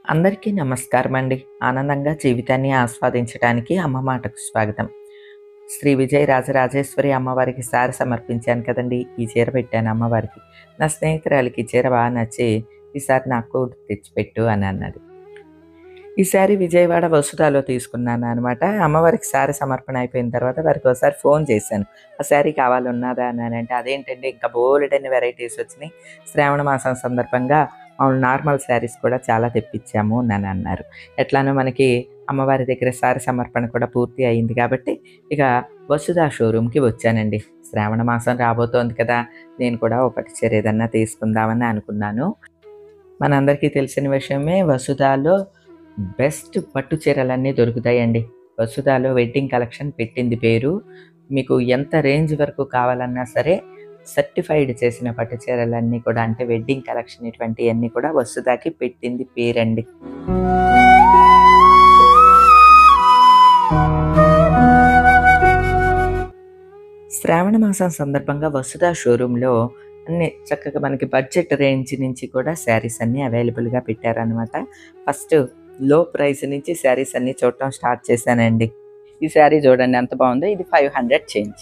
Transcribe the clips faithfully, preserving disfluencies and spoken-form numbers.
అందరికీ నమస్కారం అండి. ఆనందంగా జీవితాన్ని ఆస్వాదించడానికి అమ్మ మాటకు స్వాగతం. శ్రీ విజయ రాజరాజేశ్వరి అమ్మవారికి సారి సమర్పించాను కదండి. ఈ చీర పెట్టాను అమ్మవారికి. నా స్నేహితురాలికి ఈ చీర బాగా నచ్చి ఈసారి నాకు తెచ్చిపెట్టు అని అన్నది. ఈ సారి విజయవాడ వసుధాలో తీసుకున్నాను అనమాట. అమ్మవారికి సారి సమర్పణ అయిపోయిన తర్వాత వారికి ఒకసారి ఫోన్ చేశాను. ఆ శారీ కావాలి ఉన్నదా అని అంటే, అదేంటండి ఇంకా బోలెడన్ని వెరైటీస్ వచ్చినాయి, శ్రావణ మాసం సందర్భంగా మామూలు నార్మల్ శారీస్ కూడా చాలా తెప్పించాము అని అన్నారు. ఎట్లానో మనకి అమ్మవారి దగ్గర సారి సమర్పణ కూడా పూర్తి అయింది కాబట్టి ఇక వసుధా షోరూమ్కి వచ్చానండి. శ్రావణ మాసం రాబోతోంది కదా, నేను కూడా ఒక పట్టు చీర ఏదన్నా తీసుకుందామని అనుకున్నాను. మనందరికీ తెలిసిన విషయమే, వసుధాలో బెస్ట్ పట్టు చీరలన్నీ దొరుకుతాయండి. వసుధాలో వెడ్డింగ్ కలెక్షన్ పెట్టింది పేరు. మీకు ఎంత రేంజ్ వరకు కావాలన్నా సరే సర్టిఫైడ్ చేసిన పట్టు చీరలన్నీ కూడా, అంటే వెడ్డింగ్ కలెక్షన్ ఇటువంటివన్నీ కూడా వసుధాకి పెట్టింది పేరండి. శ్రావణ మాసం సందర్భంగా వసుధా షోరూంలో అన్ని చక్కగా మనకి బడ్జెట్ రేంజ్ నుంచి కూడా శారీస్ అన్నీ అవైలబుల్గా పెట్టారనమాట. ఫస్ట్ లో ప్రైస్ నుంచి శారీస్ అన్నీ చూడటం స్టార్ట్ చేశానండి. ఈ శారీ చూడండి ఎంత బాగుందో. ఇది ఫైవ్ హండ్రెడ్ చేంజ్.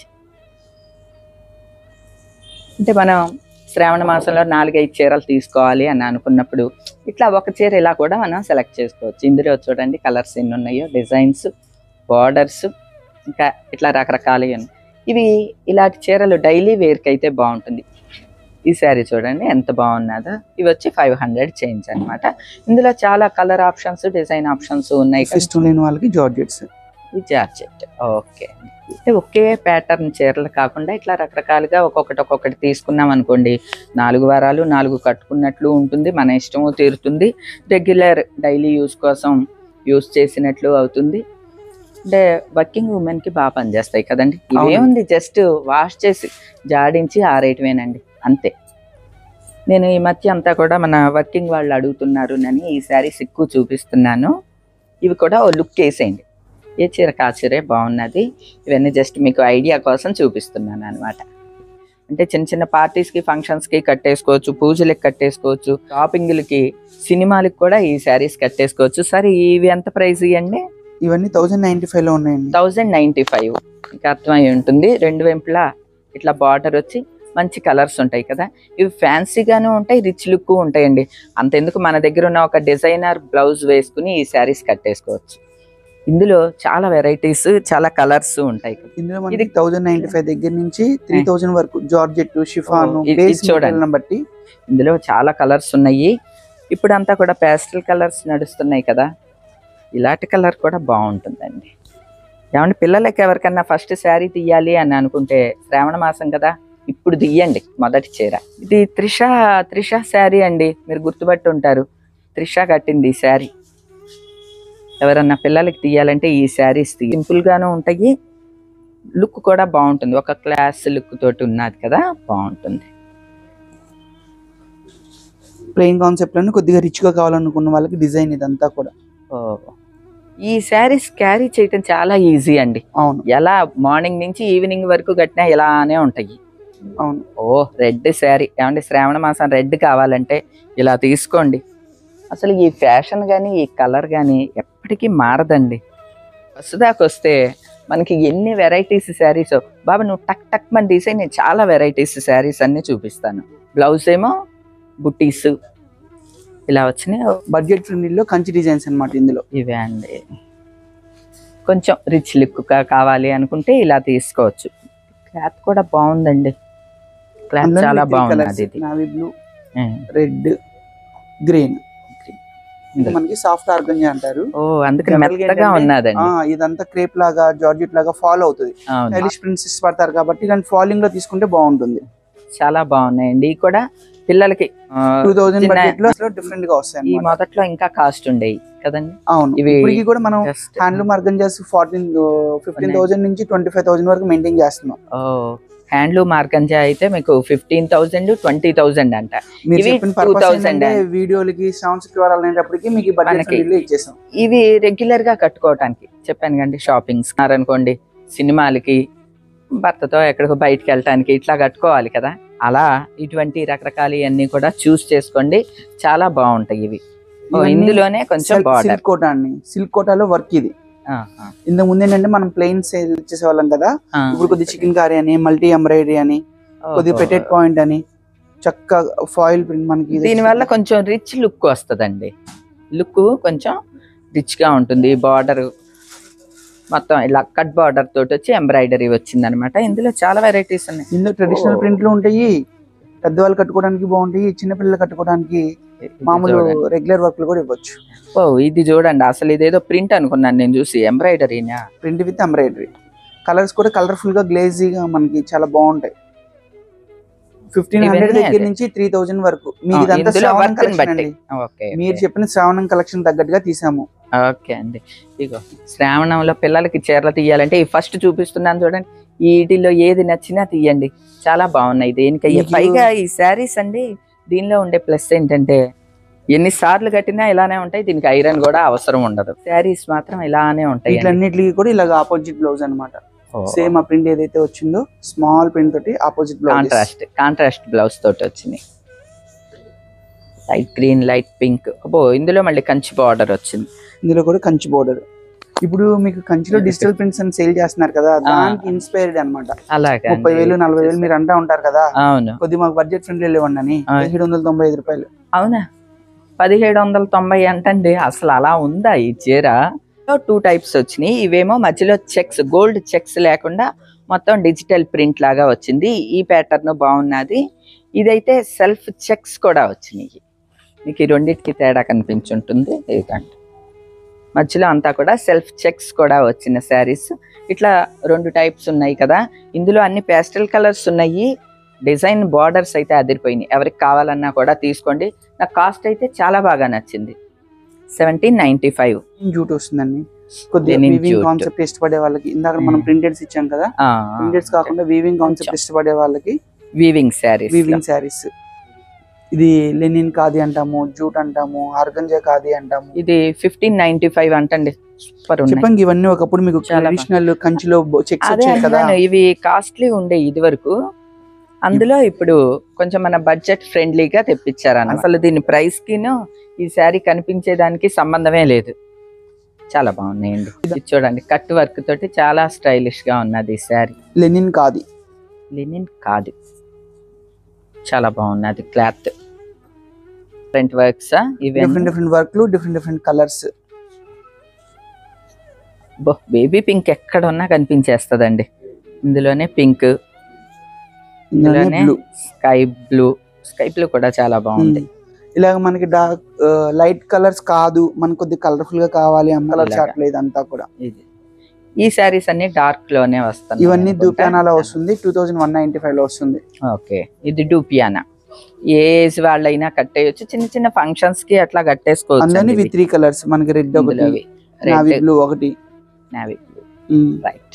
అంటే మనం శ్రావణ మాసంలో నాలుగైదు చీరలు తీసుకోవాలి అని అనుకున్నప్పుడు ఇట్లా ఒక చీర ఇలా కూడా మనం సెలెక్ట్ చేసుకోవచ్చు. ఇందులో చూడండి కలర్స్ ఎన్ని ఉన్నాయో, డిజైన్స్, బార్డర్స్, ఇంకా ఇట్లా రకరకాలుగా ఉన్నాయి. ఇవి ఇలాంటి చీరలు డైలీ వేర్కి అయితే బాగుంటుంది. ఈ శారీ చూడండి ఎంత బాగున్నదో. ఇవి వచ్చి ఫైవ్ హండ్రెడ్ చేంజ్ అనమాట. ఇందులో చాలా కలర్ ఆప్షన్స్, డిజైన్ ఆప్షన్స్ ఉన్నాయి. ఇష్టం లేని వాళ్ళకి జార్జెట్స్. ఈ జార్జెట్ ఓకే. అంటే ఒకే ప్యాటర్న్ చీరలు కాకుండా ఇట్లా రకరకాలుగా ఒక్కొక్కటి ఒక్కొక్కటి తీసుకున్నాం అనుకోండి, నాలుగు వారాలు నాలుగు కట్టుకున్నట్లు ఉంటుంది, మన ఇష్టము తీరుతుంది, రెగ్యులర్ డైలీ యూస్ కోసం యూస్ చేసినట్లు అవుతుంది. అంటే వర్కింగ్ ఉమెన్కి బాగా పనిచేస్తాయి కదండి. ఇవేముంది, జస్ట్ వాష్ చేసి జాడించి ఆరేయటమేనండి, అంతే. నేను ఈ మధ్య అంతా కూడా మన వర్కింగ్ వాళ్ళు అడుగుతున్నారు అని ఈ శారీస్ ఎక్కువ చూపిస్తున్నాను. ఇవి కూడా ఓ లుక్ వేసేయండి. ఏ చీర కా చీరే బాగున్నది. ఇవన్నీ జస్ట్ మీకు ఐడియా కోసం చూపిస్తున్నాను అనమాట. అంటే చిన్న చిన్న పార్టీస్కి, ఫంక్షన్స్కి కట్టేసుకోవచ్చు, పూజలకి కట్టేసుకోవచ్చు, షాపింగ్లకి, సినిమాలకి కూడా ఈ శారీస్ కట్టేసుకోవచ్చు. సరే ఇవి ఎంత ప్రైస్ ఇవ్వండి? ఇవన్నీ థౌజండ్ నైన్టీ ఫైవ్ లో ఉన్నాయండి. థౌజండ్ నైన్టీ ఫైవ్ ఇంకా అర్థమై ఉంటుంది. రెండు వైపులా ఇట్లా బార్డర్ వచ్చి మంచి కలర్స్ ఉంటాయి కదా. ఇవి ఫ్యాన్సీగాను ఉంటాయి, రిచ్ లుక్ ఉంటాయండి. అంతెందుకు, మన దగ్గర ఉన్న ఒక డిజైనర్ బ్లౌజ్ వేసుకుని ఈ శారీస్ కట్టేసుకోవచ్చు. ఇందులో చాలా వెరైటీస్, చాలా కలర్స్ ఉంటాయి. ఇందులో మనకి థౌజండ్ నైన్టీ ఫైవ్ దగ్గర నుంచి త్రీ థౌజండ్ వరకు జార్జెట్, షిఫాన్ చూడండి బట్టి ఇందులో చాలా కలర్స్ ఉన్నాయి. ఇప్పుడు అంతా కూడా పేస్టల్ కలర్స్ నడుస్తున్నాయి కదా, ఇలాంటి కలర్ కూడా బాగుంటుందండి. ఏమంటే పిల్లలకి ఎవరికన్నా ఫస్ట్ శారీ తీయాలి అని అనుకుంటే శ్రావణ మాసం కదా, ఇప్పుడు తీయండి మొదటి చీర. ఇది త్రిష త్రిష శారీ అండి, మీరు గుర్తుపట్టి ఉంటారు. త్రిష కట్టింది ఈ శారీ. ఎవరన్నా పిల్లలకి తీయాలంటే ఈ శారీస్ తీ సింపుల్గాను ఉంటాయి, లుక్ కూడా బాగుంటుంది. ఒక క్లాస్ లుక్ తోటి ఉన్నది కదా, బాగుంటుంది. ప్లెయిన్ కాన్సెప్ట్ లోనే కొద్దిగా రిచ్ గా కావాలనుకున్న వాళ్ళకి డిజైన్ ఇదంతా కూడా. ఓ, ఈ శారీస్ క్యారీ చేయటం చాలా ఈజీ అండి. అవును, ఎలా మార్నింగ్ నుంచి ఈవినింగ్ వరకు కట్టినా ఇలానే ఉంటాయి. అవును. ఓ, రెడ్ శారీ ఏమంటే శ్రావణ మాసం రెడ్ కావాలంటే ఇలా తీసుకోండి. అసలు ఈ ఫ్యాషన్ కానీ ఈ కలర్ కానీ ఎప్పటికీ మారదండి. వసుధాకి వస్తే మనకి ఎన్ని వెరైటీస్ శారీస్. బాబా నువ్వు టక్ టక్ మని తీసే, నేను చాలా వెరైటీస్ శారీస్ అన్నీ చూపిస్తాను. బ్లౌజ్ ఏమో బుట్టీస్ ఇలా వచ్చినాయి. బడ్జెట్ ఫ్రెండ్లీలో కంచి డిజైన్స్ అనమాట ఇందులో. ఇవే అండి, కొంచెం రిచ్ లుక్గా కావాలి అనుకుంటే ఇలా తీసుకోవచ్చు. క్లాత్ కూడా బాగుందండి, క్లాత్ చాలా బాగుంది. Navy blue, red, green. మనకి సాఫ్ట్ ఆర్గంజా అంటారు. ఓ, అందుకని మెత్తగా ఉన్నదండి. ఇదంతా క్రేప్ లాగా, జార్జెట్ లాగా ఫాలో అవుతుంది. స్టైలిష్ ప్రిన్సెస్ పడతారు కాబట్టి ఇలాంటి ఫాలింగ్ లో తీసుకుంటే బాగుంటుంది. చాలా బాగున్నాయండి. ఇవి కూడా పిల్లలకి టూ థౌసండ్ బడ్జెట్ లో డిఫరెంట్ గా వస్తాయి. ఈ మొదట్లో ఇంకా కాస్ట్ ఉండేవి కదండి. అవును, ఇవి కూడా మనం handloom organzas fourteen fifteen thousand నుంచి ట్వంటీ ఫైవ్ థౌసండ్ వరకు మెయింటైన్ చేస్తున్నాం. ఓ, హ్యాండ్లూమ్ ఆర్గంజా అయితే మీకు ఫిఫ్టీన్ థౌసండ్ ట్వంటీ థౌసండ్ అంట. వీడియోలకి సౌండ్స్ అనేటప్పటికి మీకు ఇచ్చేసాం. ఇవి రెగ్యులర్ గా కట్టుకోవటానికి చెప్పాను కండి. షాపింగ్స్ అనుకోండి, సినిమాలకి, భర్తతో ఎక్కడికో బయటకు వెళ్ళటానికి ఇట్లా కట్టుకోవాలి కదా, అలా ఇటువంటి రకరకాలు అన్నీ కూడా చూస్ చేసుకోండి. చాలా బాగుంటాయి ఇవి. ఇందులోనే కొంచెం సిల్క్ కోటా అండి, సిల్క్ కోటాలో వర్క్ ఇది. ఇంతకు ముందు ఏంటంటే మనం ప్లెయిన్ సేల్ చేసేవాళ్ళం కదా, ఇప్పుడు కొద్ది చికెన్ కారీ అని, మల్టీ ఎంబ్రాయిడరీ అని, కొద్ది పెటెడ్ పాయింట్ అని, చక్క ఫాయిల్ ప్రింట్ మనకి. దీని వల్ల కొంచెం రిచ్ లుక్ వస్తుందండి, లుక్ కొంచెం రిచ్ గా ఉంటుంది. బార్డర్ మొత్తం ఇలా కట్ బార్డర్ తోటి వచ్చి ఎంబ్రాయిడరీ వచ్చింది అనమాట. ఇందులో చాలా వెరైటీస్ ఉన్నాయి. ఇందులో ట్రెడిషనల్ ప్రింట్లు ఉంటాయి, పెద్దవాళ్ళు కట్టుకోవడానికి బాగుంటాయి, చిన్నపిల్లలు కట్టుకోవడానికి మామూలు రెగ్యులర్ వర్క్ కూడా ఇవ్వచ్చు. ఓ ఇది చూడండి, అసలు ఇదేదో ప్రింట్ అనుకున్నాను నేను చూసి, ఎంబ్రాయిడరీనా? Print with embroidery. కలర్స్ కూడా కలర్ఫుల్ గా గ్లేజీగా మనకి చాలా బాగుంటాయి. ఫిఫ్టీన్ హండ్రెడ్ దగ్గర నుంచి త్రీ థౌజండ్ వరకు. మీకు ఇదంతా శ్రావణం కలెక్షన్ అండి, మీరు చెప్పిన శ్రావణం కలెక్షన్ తగ్గట్టుగా తీసాము. ఓకే అండి. ఇగో శ్రావణంలో పిల్లలకి చీరలు తీయాలంటే ఈ ఫస్ట్ చూపిస్తున్నాను చూడండి, వీటిలో ఏది నచ్చినా తీయండి, చాలా బాగున్నాయి. దేనికయ్యా పైగా ఈ శారీస్ అండి, దీనిలో ఉండే ప్లస్ ఏంటంటే ఎన్ని సార్లు కట్టినా ఇలానే ఉంటాయి, దీనికి ఐరన్ కూడా అవసరం ఉండదు. శారీస్ మాత్రం ఇలానే ఉంటాయి. వీటన్నిటికి కూడా ఇలాగ ఆపోజిట్ బ్లౌజ్ అనమాట. సేమ్ ఆ ప్రింట్ ఏదైతే వచ్చిందో స్మాల్ ప్రింట్ తోటి opposite blouse, contrast contrast blouse తోటి వచ్చింది. Light green, light pink. అబ్బో ఇందులో మళ్ళీ కంచి బార్డర్ వచ్చింది. ఇందులో కూడా కంచి బార్డర్. ఇప్పుడు మీకు కంచిలో డిజిటల్ ప్రింట్స్ అని సేల్ చేస్తున్నారు కదా, దానికి ఇన్స్పైర్డ్ అనమాట. అలాగే ముప్పై వేలు నలభై వేలు మీరు అంటా ఉంటారు కదా, అవును, కొద్ది మాకు బడ్జెట్ ఫ్రెండ్లీ లేవండి అని పదిహేడు వందల తొంభై ఐదు రూపాయలు. అవునా, పదిహేడు వందల తొంభై అంటండి, అసలు అలా ఉందా ఈ చీర? టూ టైప్స్ వచ్చినాయి. ఇవేమో మధ్యలో చెక్స్, గోల్డ్ చెక్స్ లేకుండా మొత్తం డిజిటల్ ప్రింట్ లాగా వచ్చింది. ఈ ప్యాటర్న్ బాగున్నది. ఇదైతే సెల్ఫ్ చెక్స్ కూడా వచ్చినాయి. మీకు ఈ రెండింటికి తేడా కనిపించుంటుంది. ఇదండి మధ్యలో అంతా కూడా సెల్ఫ్ చెక్స్ కూడా వచ్చిన శారీస్. ఇట్లా రెండు టైప్స్ ఉన్నాయి కదా. ఇందులో అన్ని పేస్టల్ కలర్స్ ఉన్నాయి. డిజైన్ బార్డర్స్ అయితే అదిరిపోయినాయి. ఎవరికి కావాలన్నా కూడా తీసుకోండి. నాకు కాస్ట్ అయితే చాలా బాగా నచ్చింది. సెవెంటీన్ నైన్టీ ఫైవ్ జూట్ వస్తుందండి. కొద్దిగా వీవింగ్ కాన్సెప్ట్ ఇష్టపడే వాళ్ళకి, ఇందాక మనం ప్రింటెడ్స్ ఇచ్చాం కదా, ప్రింటెడ్స్ కాకుండా వీవింగ్ కాన్సెప్ట్ ఇష్టపడే వాళ్ళకి వీవింగ్ శారీస్. వీవింగ్ శారీస్ ఇది లెనిన్ కాది అంటాము, జూట్ అంటాము, ఆర్గంజా కాది అంటాము. ఇది ఫిఫ్టీన్ నైన్టీ ఫైవ్ అంటండి. చెప్పండి, ఇవన్నీ ఒకప్పుడు మీకు ట్రెడిషనల్ కంచిలో చెక్స్ వచ్చాయి కదా, ఇవి కాస్ట్లీ ఉండే ఇది వరకు. అందులో ఇప్పుడు కొంచెం మన బడ్జెట్ ఫ్రెండ్లీగా తెప్పించారు. అసలు దీని ప్రైస్ కిను ఈ శారీ కనిపించేదానికి సంబంధమే లేదు. చాలా బాగున్నాయండి. ఇది చూడండి, కట్ వర్క్ తోటి చాలా స్టైలిష్ గా ఉన్నది ఈ శారీ. లెనిన్ కాది, లెనిన్ కాది చాలా బాగున్నది. Cloth different works, different different వర్క్లు, different different colours. Baby pink ఎక్కడ ఉన్నా కనిపించేస్తుందండి. ఇందులోనే పింక్, ఇందులోనే స్కై బ్లూ. స్కై బ్లూ కూడా చాలా బాగుంది. ఇలాగ మనకి డార్క్ లైట్ కలర్స్ కాదు, మనకు కొద్ది కలర్ఫుల్ గా కావాలి కలర్ చాట్లేదు అంతా కూడా. ఇది ఈ శారీస్ అన్ని డార్క్ లోనే వస్తాయి. ఇవన్నీ డూపియానాలో వస్తుంది, two thousand one ninety five లో వస్తుంది. ఓకే, ఇది డూపియానా. ఏ ఏజ్ వాళ్ళైనా కట్టేయచ్చు, చిన్న చిన్న ఫంక్షన్స్ కి అట్లా కట్టేసుకోవచ్చు. అందులో ఇవి త్రీ కలర్స్ మనకి, రెడ్ ఒకటి, నావీ బ్లూ ఒకటి, నావీ బ్లూ, రైట్.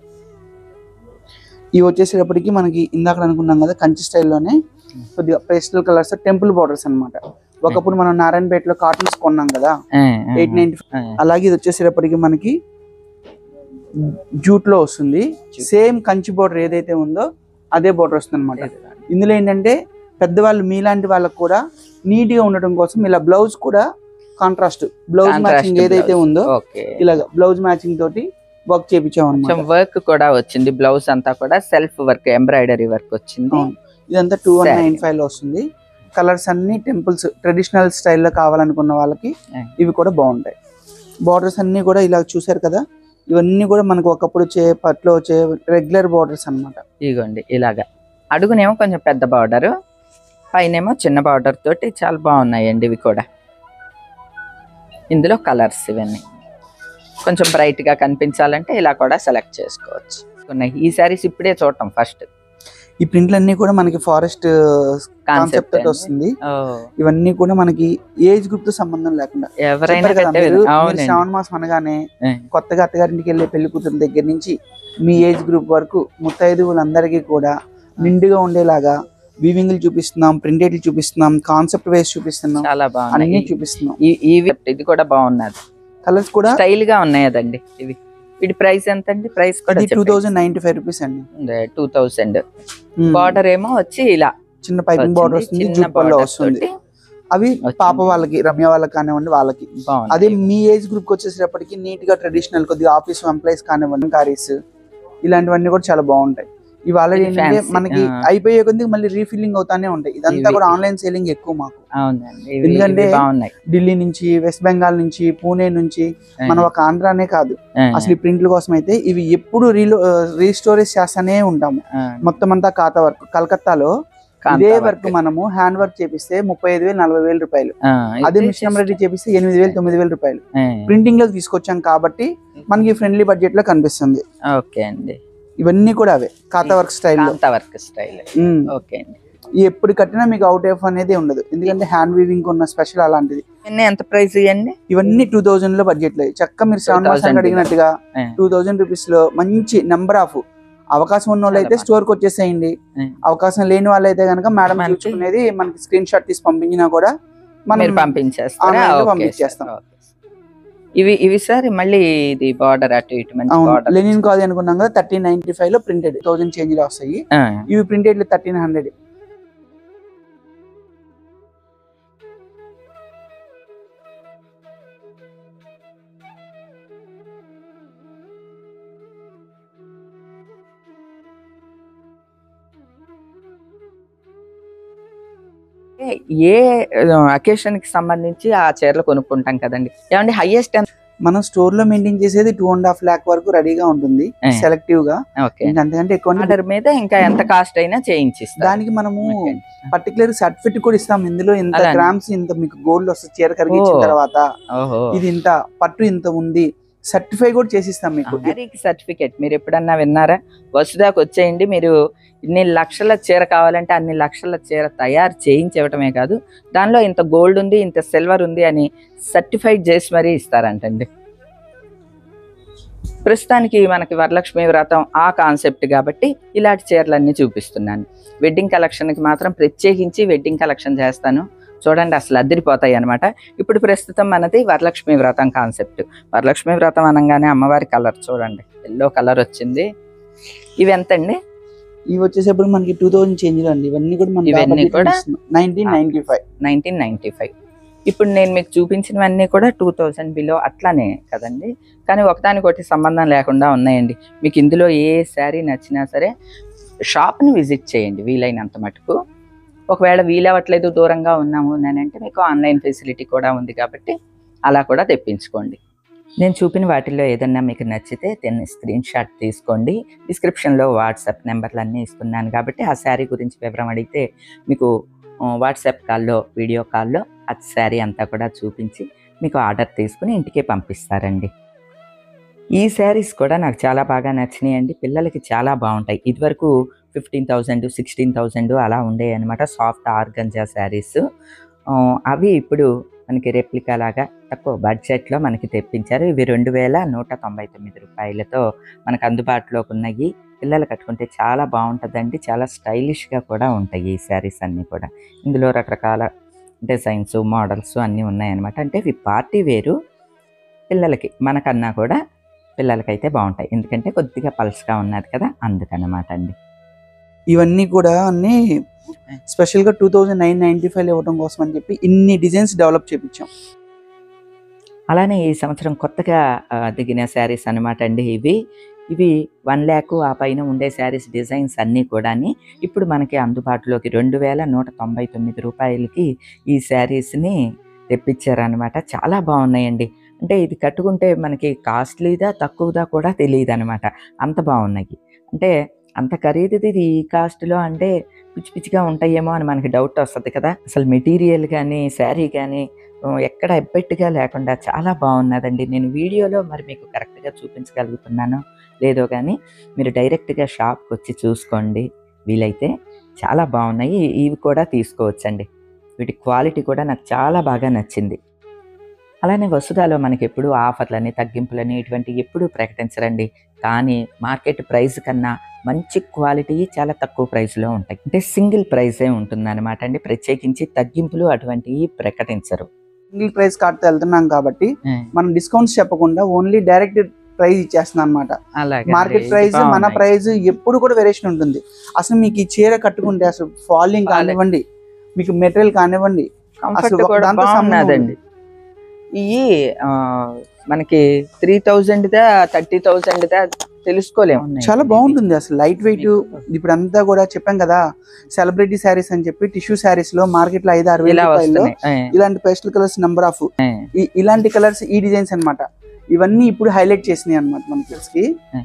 ఇవి వచ్చేసేటప్పటికి మనకి ఇందాక అనుకున్నాం కదా కంచి స్టైల్లోనే కొద్దిగా పేస్టల్ కలర్స్, టెంపుల్ బార్డర్స్ అనమాట. ఒకప్పుడు మనం నారాయణపేటలో కాటన్స్ కొన్నాం కదా ఎయిట్ నైన్టీ ఫైవ్, అలాగే ఇది వచ్చేసేటప్పటికి మనకి జూట్ లో వస్తుంది. సేమ్ కంచి బోర్డర్ ఏదైతే ఉందో అదే బోర్డర్ వస్తుంది అనమాట. ఇందులో ఏంటంటే పెద్దవాళ్ళు మీలాంటి వాళ్ళకు కూడా నీట్ గా ఉండటం కోసం ఇలా బ్లౌజ్ కూడా కాంట్రాస్ట్ బ్లౌజ్ మ్యాచింగ్ ఏదైతే ఉందో ఇలాగ బ్లౌజ్ మ్యాచింగ్ తోటి వర్క్ చేయించాం. వర్క్ కూడా వచ్చింది. బ్లౌజ్ అంతా కూడా సెల్ఫ్ వర్క్, ఎంబ్రాయిడరీ వర్క్ వచ్చింది. ఇదంతా టూ వన్ నైన్ ఫైవ్ లో వస్తుంది. కలర్స్ అన్ని టెంపుల్స్ ట్రెడిషనల్ స్టైల్లో కావాలనుకున్న వాళ్ళకి ఇవి కూడా బాగుంటాయి. బార్డర్స్ అన్ని కూడా ఇలా చూసారు కదా, ఇవన్నీ కూడా మనకు ఒకప్పుడు వచ్చే పట్లో వచ్చే రెగ్యులర్ బార్డర్స్ అనమాట. ఇదిగోండి ఇలాగా అడుగునేమో కొంచెం పెద్ద బార్డర్, పైనేమో చిన్న బార్డర్ తోటి చాలా బాగున్నాయండి ఇవి కూడా. ఇందులో కలర్స్ ఇవన్నీ కొంచెం బ్రైట్ గా కనిపించాలంటే ఇలా కూడా సెలెక్ట్ చేసుకోవచ్చు. ఈ సారీస్ ఇప్పుడే చూడటం ఫస్ట్. ఈ ప్రింట్లు అన్ని కూడా మనకి ఫారెస్ట్ కాన్సెప్ట్ వస్తుంది. ఇవన్నీ కూడా మనకి ఏజ్ గ్రూప్ తో సంబంధం లేకుండా ఎవరైనా శ్రావణ మాసం అనగానే కొత్తగా అత్తగారింటికి వెళ్ళే పెళ్లి కూతురు దగ్గర నుంచి మీ ఏజ్ గ్రూప్ వరకు ముత్తైదువులందరికీ కూడా నిండుగా ఉండేలాగా వీవింగ్లు చూపిస్తున్నాం, ప్రింటెడ్లు చూపిస్తున్నాం, కాన్సెప్ట్ వేస్ చూపిస్తున్నాం, చాలా బాగుంది అన్ని చూపిస్తున్నాం. ఇది కూడా బాగున్నది. కలర్స్ కూడా స్టైల్ గా ఉన్నాయి అదండి. ఇవి వీటి ప్రైస్ ఎంత అండి? ప్రైస్ కూడా two thousand ninety five rupees అండి. టూ థౌసండ్ బార్డర్ ఏమో వచ్చి ఇలా చిన్న పైపింగ్ బార్డర్ వస్తుంది, జూట్ పల్లో వస్తుంది. అవి పాప వాళ్ళకి, రమ్య వాళ్ళకి కానివ్వండి వాళ్ళకి. అదే మీ ఏజ్ గ్రూప్ వచ్చేసేటప్పటికి నీట్ గా ట్రెడిషనల్ కొద్దిగా ఆఫీస్ ఎంప్లాయీస్ కానివ్వండి కారీస్ ఇలాంటివన్నీ కూడా చాలా బాగుంటాయి. ఇవాళ ఏంటంటే మనకి అయిపోయే కొద్ది మళ్ళీ రీఫిల్లింగ్ అవుతానే ఉంటాయి. ఇదంతా కూడా ఆన్లైన్ సేలింగ్ ఎక్కువ మాకు. ఎందుకంటే ఢిల్లీ నుంచి, వెస్ట్ బెంగాల్ నుంచి, పూణే నుంచి, మన ఒక ఆంధ్రానే కాదు అసలు ఈ ప్రింట్ల కోసం అయితే ఇవి ఎప్పుడు రీలో రీస్టోరేజ్ చేస్తానే ఉంటాము. మొత్తం అంతా ఖాతా వర్క్. కలకత్తాలో ఇదే వర్క్ మనము హ్యాండ్ వర్క్ చేపిస్తే ముప్పై ఐదు వేలు నలభై వేల రూపాయలు, అదే మిషన్ రెడీ చేపిస్తే ఎనిమిది వేలు తొమ్మిది వేల రూపాయలు. ప్రింటింగ్ లో తీసుకొచ్చాం కాబట్టి మనకి ఫ్రెండ్లీ బడ్జెట్ లో కనిపిస్తుంది. ఓకే అండి. ఇవన్నీ కూడా అవే ఖాతా work style. Work style okay అండి. ఎప్పుడు కట్టినా మీకు అవుట్ ఆఫ్ అనేది ఉండదు, ఎందుకంటే హ్యాండ్ వీవింగ్ ఉన్న స్పెషల్ అలాంటిది. ఎంత ప్రైస్ ఇవ్వండి? ఇవన్నీ టూ థౌసండ్ లో బడ్జెట్ లో చక్క మీరు సెవెన్ పర్సెంట్ అడిగినట్టుగా టూ థౌసండ్ రూపీస్ లో మంచి నెంబర్ ఆఫ్. అవకాశం ఉన్న వాళ్ళు అయితే స్టోర్ కి వచ్చేసేయండి. అవకాశం లేని వాళ్ళు అయితే కనుక మేడం చూసుకునేది మనకి స్క్రీన్ షాట్ తీసి పంపించినా కూడా మనం పంపించేస్తాం. ఇవి ఇవి సార్ మళ్ళీ ఇది బార్డర్ అటు ఇటు లెనిన్ కాదు అనుకున్నాం కదా, థర్టీన్ నైన్టీ ఫైవ్ లో ప్రింటెడ్ థౌసండ్ చేంజ్ లో వస్తాయి. ఇవి ప్రింటెడ్ థర్టీన్ హండ్రెడ్. ఏ అకేషన్ కి సంబంధించి ఆ చీరలు కొనుక్కుంటాం కదండి. ఏమండి హైయెస్ట్ మనం స్టోర్ లో మెయింటైన్ చేసేది టూ అండ్ హాఫ్ లాక్ వరకు రెడీగా ఉంటుంది సెలెక్టివ్ గా. అంతకంటే ఎక్కువ ఆర్డర్ మీద ఇంకా ఎంత కాస్ట్ అయినా చేయించిస్తాం. దానికి మనము పర్టికులర్ సర్టిఫికెట్ కూడా ఇస్తాం. ఇందులో ఇంత గ్రామ్స్ ఇంత మీకు గోల్డ్ వస్తుంది చీర కరిగించిన తర్వాత, ఇది ఇంత పట్టు ఇంత ఉంది సర్టిఫై కూడా చేసిస్తాం మీకు. సర్టిఫికెట్ మీరు ఎప్పుడన్నా విన్నారా? వసుదాకి వచ్చేయండి, మీరు ఇన్ని లక్షల చీర కావాలంటే అన్ని లక్షల చీర తయారు చేయించి ఇవ్వటమే కాదు, దానిలో ఇంత గోల్డ్ ఉంది ఇంత సిల్వర్ ఉంది అని సర్టిఫైడ్ చేసి మరీ ఇస్తారంటండి. ప్రస్తుతానికి మనకి వరలక్ష్మి వ్రతం ఆ కాన్సెప్ట్ కాబట్టి ఇలాంటి చీరలన్నీ చూపిస్తున్నాను. వెడ్డింగ్ కలెక్షన్కి మాత్రం ప్రత్యేకించి వెడ్డింగ్ కలెక్షన్ చేస్తాను. చూడండి అసలు అద్దరిపోతాయి అనమాట. ఇప్పుడు ప్రస్తుతం మనది వరలక్ష్మి వ్రతం కాన్సెప్ట్. వరలక్ష్మి వ్రతం అనగానే అమ్మవారి కలర్ చూడండి, ఎల్లో కలర్ వచ్చింది. ఇవి ఎంత అండి? ఇవి వచ్చేసేప్పుడు మనకి టూ థౌసండ్ చేంజ్ అండి. ఇవన్నీ కూడా ఇవన్నీ కూడా nineteen ninety five nineteen ninety five ఇప్పుడు నేను మీకు చూపించినవన్నీ కూడా టూ థౌసండ్ బిలో అట్లానే కదండి. కానీ ఒకదానికొకటి సంబంధం లేకుండా ఉన్నాయండి. మీకు ఇందులో ఏ శారీ నచ్చినా సరే షాప్ని విజిట్ చేయండి వీలైనంత మటుకు. ఒకవేళ వీలవ్వట్లేదు దూరంగా ఉన్నాము అంటే మీకు ఆన్లైన్ ఫెసిలిటీ కూడా ఉంది కాబట్టి అలా కూడా తెప్పించుకోండి. నేను చూపిన వాటిల్లో ఏదన్నా మీకు నచ్చితే దాన్ని స్క్రీన్ షాట్ తీసుకోండి. డిస్క్రిప్షన్లో వాట్సాప్ నెంబర్లు అన్నీ ఇస్తున్నాను కాబట్టి ఆ శారీ గురించి వివరం అడిగితే మీకు వాట్సాప్ కాల్లో వీడియో కాల్లో ఆ శారీ అంతా కూడా చూపించి మీకు ఆర్డర్ తీసుకుని ఇంటికే పంపిస్తారండి. ఈ శారీస్ కూడా నాకు చాలా బాగా నచ్చినాయి అండి. పిల్లలకి చాలా బాగుంటాయి. ఇదివరకు ఫిఫ్టీన్ థౌజండ్ సిక్స్టీన్ థౌజండ్ అలా ఉండేవి అనమాట సాఫ్ట్ ఆర్గంజా శారీస్. అవి ఇప్పుడు మనకి రెప్లికా లాగా తక్కువ బడ్జెట్లో మనకి తెప్పించారు. ఇవి రెండు వేల నూట తొంభై తొమ్మిది రూపాయలతో మనకు అందుబాటులోకి ఉన్నాయి. పిల్లలు కట్టుకుంటే చాలా బాగుంటుందండి. చాలా స్టైలిష్గా కూడా ఉంటాయి ఈ శారీస్ అన్నీ కూడా. ఇందులో రకరకాల డిజైన్స్ మోడల్స్ అన్నీ ఉన్నాయన్నమాట. అంటే ఇవి పార్టీ వేరు, పిల్లలకి మనకన్నా కూడా పిల్లలకైతే బాగుంటాయి. ఎందుకంటే కొద్దిగా పల్స్గా ఉన్నది కదా, అందుకన్నమాట అండి. ఇవన్నీ కూడా అన్ని స్పెషల్గా two thousand nine ninety five ఇవ్వడం కోసం అని చెప్పి ఇన్ని డిజైన్స్ డెవలప్ చేయించాం. అలానే ఈ సంవత్సరం కొత్తగా దిగిన శారీస్ అనమాట అండి ఇవి. ఇవి వన్ ల్యాక్ ఆ పైన ఉండే శారీస్ డిజైన్స్ అన్నీ కూడా ఇప్పుడు మనకి అందుబాటులోకి రెండు వేల నూట తొంభై తొమ్మిది రూపాయలకి ఈ శారీస్ని తెప్పించారనమాట. చాలా బాగున్నాయండి. అంటే ఇది కట్టుకుంటే మనకి కాస్ట్లీదా తక్కువదా కూడా తెలియదు అనమాట, అంత బాగున్నాయి. అంటే అంత ఖరీదుది ఈ కాస్ట్లో అంటే పిచ్చి పిచ్చిగా ఉంటాయేమో అని మనకి డౌట్ వస్తుంది కదా. అసలు మెటీరియల్ కానీ శారీ కానీ ఎక్కడ ఎబ్బెట్టుగా లేకుండా చాలా బాగున్నదండి. నేను వీడియోలో మరి మీకు కరెక్ట్గా చూపించగలుగుతున్నాను లేదో కానీ మీరు డైరెక్ట్గా షాప్కి వచ్చి చూసుకోండి వీలైతే. చాలా బాగున్నాయి. ఇవి కూడా తీసుకోవచ్చండి. వీటి క్వాలిటీ కూడా నాకు చాలా బాగా నచ్చింది. అలానే వసుధాలో మనకి ఎప్పుడు ఆఫర్లని తగ్గింపులని ఇటువంటి ఎప్పుడు ప్రకటించరండి. కానీ మార్కెట్ ప్రైస్ కన్నా మంచి క్వాలిటీ చాలా తక్కువ ప్రైస్లో ఉంటాయి. అంటే సింగిల్ ప్రైజే ఉంటుంది అనమాట అండి. ప్రత్యేకించి తగ్గింపులు అటువంటివి ప్రకటించరు. సింగిల్ ప్రైస్ కార్డ్తో వెళ్తున్నాం కాబట్టి మనం డిస్కౌంట్స్ చెప్పకుండా ఓన్లీ డైరెక్ట్ ప్రైస్ ఇచ్చేస్తున్నాం అనమాట. మార్కెట్ ప్రైస్ మన ప్రైస్ ఎప్పుడు కూడా వేరియేషన్ ఉంటుంది. అసలు మీకు ఈ చీర కట్టుకుంటే అసలు ఫాలింగ్ కానివ్వండి, మీకు మెటీరియల్ కానివ్వండి, కంఫర్ట్ కూడా బాగున్నదండి. ఇవి మనకి త్రీ థౌజండ్ దా థర్టీ థౌజండ్ దా తెలుసుకోలేము, చాలా బాగుంటుంది అసలు, లైట్ వెయిట్. ఇప్పుడు అంతా కూడా చెప్పాం కదా సెలబ్రిటీ శారీస్ అని చెప్పి, టిష్యూ శారీస్ లో మార్కెట్ లో ఐదు ఆరు వేల రూపాయలు ఇలాంటి పేస్టల్ కలర్స్ నెంబర్ ఆఫ్ ఇలాంటి కలర్స్ ఈ డిజైన్స్ అన్నమాట. ఇవన్నీ ఇప్పుడు హైలైట్ చేసినాయి అన్నమాట మనకి.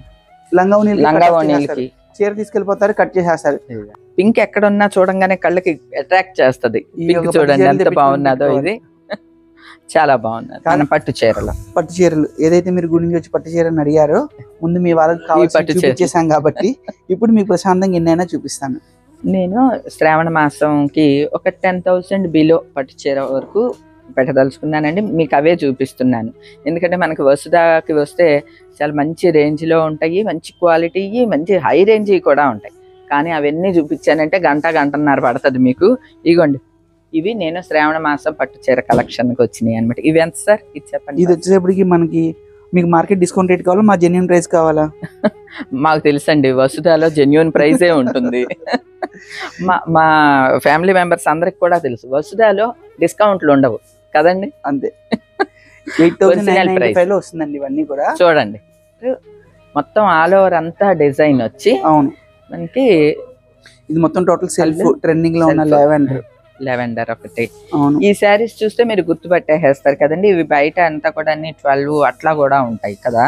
లంగావోణీలకి చీర తీసుకెళ్లిపోతారు, కట్ చేసేస్తారు. పింక్ ఎక్కడ ఉన్నా చూడంగానే కళ్ళకి అట్రాక్ట్ చేస్తుంది. చూడండి ఎంత బాగున్నదో, ఇది చాలా బాగున్నది. కానీ పట్టు చీరలు పట్టు చీరలు ఏదైతే మీరు గుడి నుంచి వచ్చి పట్టు చీరని అడిగారో, ముందు మీ వాళ్ళకి కావాలి చూపించేసాం కాబట్టి ఇప్పుడు మీకు ప్రశాంతంగా ఎన్నైనా చూపిస్తాను. నేను శ్రావణ మాసంకి ఒక టెన్ థౌసండ్ బిలో పట్టు చీర వరకు పెట్టదలుచుకున్నానండి. మీకు అవే చూపిస్తున్నాను, ఎందుకంటే మనకి వసుదాకి వస్తే చాలా మంచి రేంజ్లో ఉంటాయి, మంచి క్వాలిటీ, మంచి హై రేంజ్ కూడా ఉంటాయి. కానీ అవన్నీ చూపించానంటే గంట గంటన్నర పడుతుంది మీకు. ఇగోండి, ఇవి నేను శ్రావణ మాసం పట్టు చీర కలెక్షన్కి వచ్చినాయి అనమాట. ఇవి ఎంత సార్ ఇది చెప్పండి. ఇది వచ్చేటప్పటికి మనకి మీకు మార్కెట్ డిస్కౌంట్ రేట్ కావాలా, మా జెన్యూన్ ప్రైస్ కావాలా? మాకు తెలుసండి, వసుధాలో జెన్యూన్ ప్రైజే ఉంటుంది. మా మా ఫ్యామిలీ మెంబర్స్ అందరికి కూడా తెలుసు, వసుధాలో డిస్కౌంట్లు ఉండవు కదండి. అంతే, eight thousand nine ninety five లో వస్తుందండి ఇవన్నీ కూడా. చూడండి, మొత్తం ఆల్ ఓవర్ అంతా డిజైన్ వచ్చి. అవును, మనకి ఇది మొత్తం టోటల్ సెల్ఫ్ ట్రెండింగ్ లో ఉన్న లెవెండర్ లెవెండర్ ఒకటి. ఈ శారీస్ చూస్తే మీరు గుర్తుపట్టేస్తారు కదండి, ఇవి బయట అంతా కూడా ట్వెల్వ్ అట్లా కూడా ఉంటాయి కదా.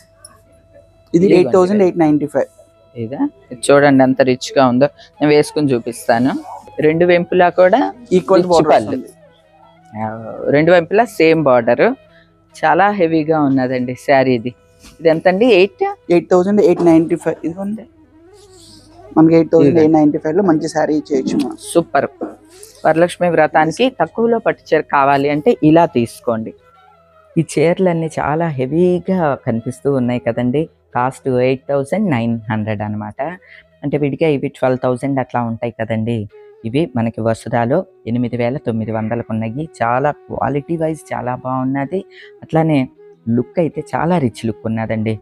ఇది eight thousand eight ninety five. ఇదా చూడండి ఎంత రిచ్ గా ఉందో, నేను వేసుకుని చూపిస్తాను. రెండు వెంపులా కూడా ఈక్వల్ పళ్ళు, రెండు వైపులా సేమ్ బార్డర్. చాలా హెవీగా ఉన్నదండి శారీ. ఇది ఇది ఎంతండి? Eight eight thousand eight ninety five. ఇది ఉంది మనకి eight thousand eight ninety five లో మంచి శారీ చేయొచ్చు. సూపర్. వరలక్ష్మి వ్రతానికి తక్కువలో పట్టు చీర కావాలి అంటే ఇలా తీసుకోండి. ఈ చీరలన్నీ చాలా హెవీగా కనిపిస్తూ ఉన్నాయి కదండి. Cost eight thousand nine hundred అనమాట. అంటే విడిగా ఇవి ట్వెల్వ్ థౌసండ్ అట్లా ఉంటాయి కదండి. ఇవి మనకి వసుధాలో ఎనిమిది వేల తొమ్మిది వందలకు ఉన్నాయి. చాలా క్వాలిటీ వైజ్ చాలా బాగున్నది, అట్లానే లుక్ అయితే చాలా రిచ్ లుక్ ఉన్నదండి.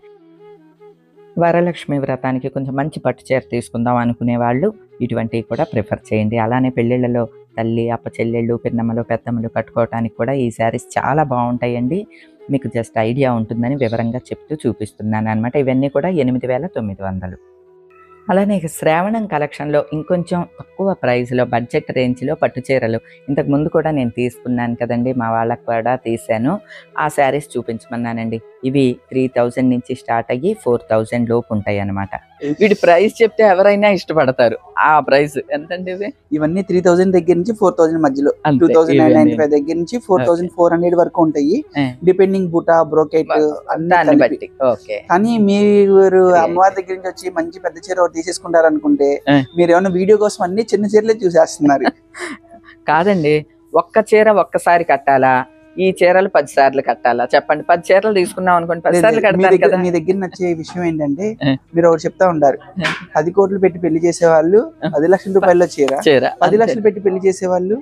వరలక్ష్మి వ్రతానికి కొంచెం మంచి పట్టు చీర తీసుకుందాం అనుకునే వాళ్ళు ఇటువంటివి కూడా ప్రిఫర్ చేయండి. అలానే పెళ్ళిళ్ళలో తల్లి అప్ప చెల్లెళ్ళు పిన్నమ్మలు పెద్దమ్మలు కట్టుకోవడానికి కూడా ఈ శారీస్ చాలా బాగుంటాయండి. మీకు జస్ట్ ఐడియా ఉంటుందని వివరంగా చెప్తూ చూపిస్తున్నాను అనమాట. ఇవన్నీ కూడా ఎనిమిది వేల తొమ్మిది వందలు. అలానే శ్రావణం కలెక్షన్లో ఇంకొంచెం తక్కువ ప్రైస్లో బడ్జెట్ రేంజ్లో పట్టు చీరలు ఇంతకు ముందు కూడా నేను తీసుకున్నాను కదండి, మా వాళ్ళకు కూడా తీసాను. ఆ శారీస్ చూపించమన్నానండి. ఇవి త్రీ థౌజండ్ నుంచి స్టార్ట్ అయ్యి ఫోర్ థౌజండ్ లోపు ఉంటాయి అనమాట. వీటి ప్రైస్ చెప్తే ఎవరైనా ఇష్టపడతారు. ఆ ప్రైస్ ఎంతండి? ఇవి ఇవన్నీ త్రీ థౌసండ్ దగ్గర నుంచి ఫోర్ థౌసండ్ మధ్యలో, two thousand nine ninety five దగ్గర నుంచి ఫోర్ థౌసండ్ ఫోర్ హండ్రెడ్ వరకు ఉంటాయి, డిపెండింగ్ బూటా బ్రోకెట్ అన్ని బట్టి. కానీ మీరు అమ్మవారి దగ్గర నుంచి వచ్చి మంచి పెద్ద చీర తీసేసుకుంటారు అనుకుంటే మీరు ఏమన్నా వీడియో కోసం అన్ని చిన్న చీరలే చూసేస్తున్నారు. కాదండి, ఒక్క చీర ఒక్కసారి కట్టాలా, ఈ చీరలు పది సార్లు కట్టాలా చెప్పండి? పది చీరలు తీసుకున్నాం అనుకోండి, పది సార్లు కట్టాలి కదా. మీ దగ్గర నచ్చే విషయం ఏంటంటే మీరు ఒకటి చెప్తా ఉంటారు, పది కోట్లు పెట్టి పెళ్లి చేసే వాళ్ళు పది లక్షల రూపాయల్లో చీర, పది లక్షలు పెట్టి పెళ్లి చేసే వాళ్ళు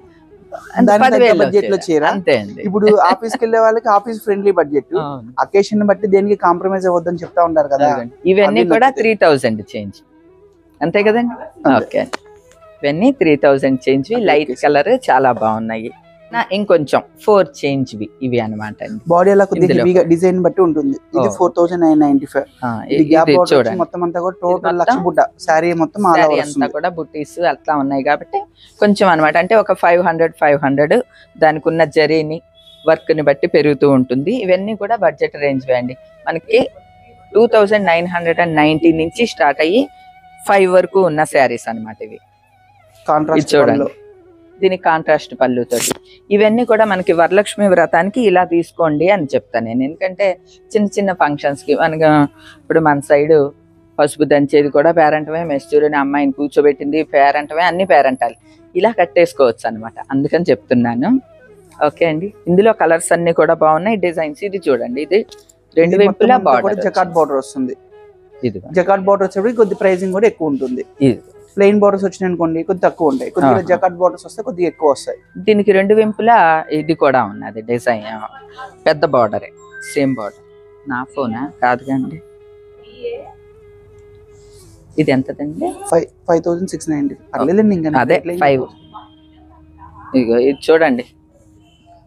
బడ్జెట్ లో చీర. ఇప్పుడు ఆఫీస్ కి వెళ్లే వాళ్ళకి ఆఫీస్ ఫ్రెండ్లీ బడ్జెట్, అకేషన్ బట్టి దేనికి కాంప్రమైజ్ అవ్వద్దని చెప్తా ఉంటారు కదా. ఇవన్నీ కూడా త్రీ థౌసండ్ చేంజ్ అంతే కదండి. ఓకే, ఇవన్నీ three thousand change, light colour చాలా బాగున్నాయి. ఇంకొంచెం ఫోర్ చేంజ్ ఇవి అనమాట. బాడీ అలా కొద్దిగా డిజైన్ బట్టి ఉంటుంది. ఇది four thousand nine ninety five. మొత్తం అంతా కూడా టోటల్ లక్ష బుట్ట శారీ మొత్తం అంతా కూడా బుట్టీస్ అట్లా ఉన్నాయి కాబట్టి కొంచెం అనమాట. అంటే ఒక ఫైవ్ హండ్రెడ్ ఫైవ్ హండ్రెడ్ దానికి ఉన్న జరీని వర్క్ ని బట్టి పెరుగుతూ ఉంటుంది. ఇవన్నీ కూడా బడ్జెట్ రేంజ్ అండి. మనకి two thousand nine hundred and ninety నుంచి స్టార్ట్ అయ్యి ఫైవ్ వరకు ఉన్న శారీస్ అనమాట. ఇవి కాంట్రాస్ట్ చూడండి, దీనికి కాంట్రాస్ట్ పళ్ళుతోటి. ఇవన్నీ కూడా మనకి వరలక్ష్మి వ్రతానికి ఇలా తీసుకోండి అని చెప్తాను నేను. ఎందుకంటే చిన్న చిన్న ఫంక్షన్స్కి మనకి ఇప్పుడు మన సైడు పసుపు దంచేది కూడా పేరెంటమే, మెస్తూరిని అమ్మాయిని కూర్చోబెట్టింది పేరెంటమే, అన్ని పేరెంటాలి, ఇలా కట్టేసుకోవచ్చు అనమాట. అందుకని చెప్తున్నాను. ఓకే అండి, ఇందులో కలర్స్ అన్ని కూడా బాగున్నాయి, డిజైన్స్. ఇది చూడండి, ఇది రెండు వైపులా బార్డర్, జకాట్ బార్డర్ వస్తుంది. ఇది జకాట్ బార్డర్ వచ్చేప్పుడు కొద్ది ప్రైసింగ్ కూడా ఎక్కువ ఉంటుంది. ఇది ప్లెయిన్ బార్డర్స్ వచ్చినాయి అనుకోండి కొద్ది తక్కువ ఉంటాయి, కొద్దిగా జకాట్ బార్డర్స్ వస్తే కొద్దిగా ఎక్కువ వస్తాయి. దీనికి రెండు వెంపులా ఇది కూడా ఉన్నది డిజైన్, పెద్ద బార్డరే, సేమ్ బార్డర్. నా ఫోనా కాదు కండి. ఇది ఎంతదండి? Five five thousand six ninety. అదే ఫైవ్. ఇగో ఇది చూడండి,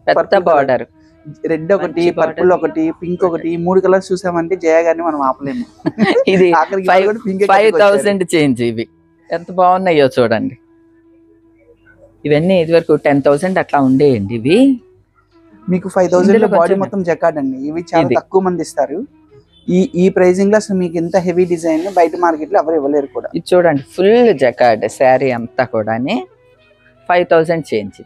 పెద్ద బార్డర్, రెడ్ ఒకటి, పర్పుల్ ఒకటి, పింక్ ఒకటి, మూడు కలర్స్ చూసామంటే జయ గారిని మనం ఆపలేము. ఇది ఫైవ్ థౌసండ్ చేంజ్. ఇవి ఎంత బాగున్నాయో చూడండి. ఇవన్నీ ఇది వరకు టెన్ థౌసండ్ అట్లా ఉండేయండి. ఇవి మీకు ఫైవ్ థౌసండ్ లో బాడీ మొత్తం జకార్డ్ అండి. ఇవి చాలా తక్కువ మంది ఇస్తారు. ఈ ఈ ప్రైజింగ్ లో అసలు మీకు ఎంత హెవీ డిజైన్ బయట మార్కెట్ లో ఎవరు ఇవ్వలేరు కూడా. ఇది చూడండి ఫుల్ జకార్డ్ శారీ అంతా కూడా ఫైవ్ థౌసండ్ చేంజ్.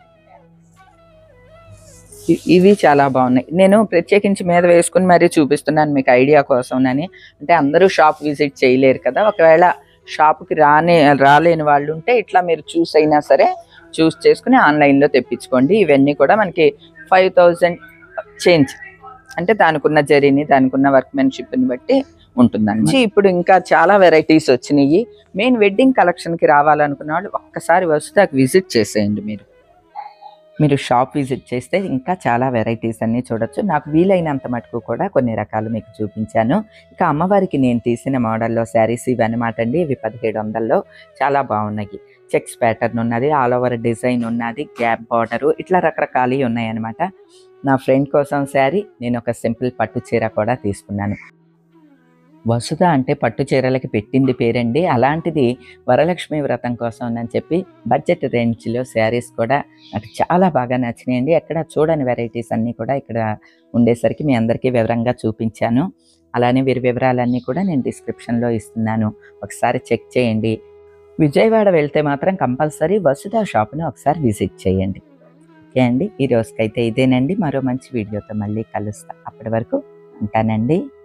ఇవి చాలా బాగున్నాయి. నేను ప్రత్యేకించి మీద వేసుకుని మరీ చూపిస్తున్నాను మీకు ఐడియా కోసం అని. అంటే అందరూ షాప్ విజిట్ చేయలేరు కదా, ఒకవేళ షాప్కి రానే రాలేని వాళ్ళు ఉంటే ఇట్లా మీరు చూస్ అయినా సరే చూస్ చేసుకుని ఆన్లైన్లో తెప్పించుకోండి. ఇవన్నీ కూడా మనకి ఫైవ్ థౌజండ్ చేంజ్, అంటే దానికి ఉన్న జరీని దానికి ఉన్న వర్క్మెన్షిప్ని బట్టి ఉంటుందండి. ఇప్పుడు ఇంకా చాలా వెరైటీస్ వచ్చినాయి. మెయిన్ వెడ్డింగ్ కలెక్షన్కి రావాలనుకున్న వాళ్ళు ఒక్కసారి వసుధాకి విజిట్ చేసేయండి. మీరు మీరు షాప్ విజిట్ చేస్తే ఇంకా చాలా వెరైటీస్ అన్నీ చూడొచ్చు. నాకు వీలైనంత మటుకు కూడా కొన్ని రకాలు మీకు చూపించాను. ఇక అమ్మవారికి నేను తీసిన మోడల్లో శారీస్ ఇవన్నమాట అండి. ఇవి పదిహేడు వందల్లో చాలా బాగున్నాయి. చెక్స్ ప్యాటర్న్ ఉన్నది, ఆల్ ఓవర్ డిజైన్ ఉన్నది, గ్యాప్ బార్డరు, ఇట్లా రకరకాలు ఉన్నాయి అనమాట. నా ఫ్రెండ్ కోసం శారీ, నేను ఒక సింపుల్ పట్టు చీర కూడా తీసుకున్నాను. వసుధ అంటే పట్టు చీరలకి పెట్టింది పేరండి. అలాంటిది వరలక్ష్మి వ్రతం కోసం అని చెప్పి బడ్జెట్ రేంజ్లో శారీస్ కూడా నాకు చాలా బాగా నచ్చినాయండి. ఎక్కడ చూడని వెరైటీస్ అన్నీ కూడా ఇక్కడ ఉండేసరికి మీ అందరికీ వివరంగా చూపించాను. అలానే వీరి వివరాలన్నీ కూడా నేను డిస్క్రిప్షన్లో ఇస్తున్నాను, ఒకసారి చెక్ చేయండి. విజయవాడ వెళ్తే మాత్రం కంపల్సరీ వసుధ షాప్ని ఒకసారి విజిట్ చేయండి. ఓకే అండి, ఈ రోజుకైతే ఇదేనండి. మరో మంచి వీడియోతో మళ్ళీ కలుస్తా. అప్పటి వరకు ఉంటానండి.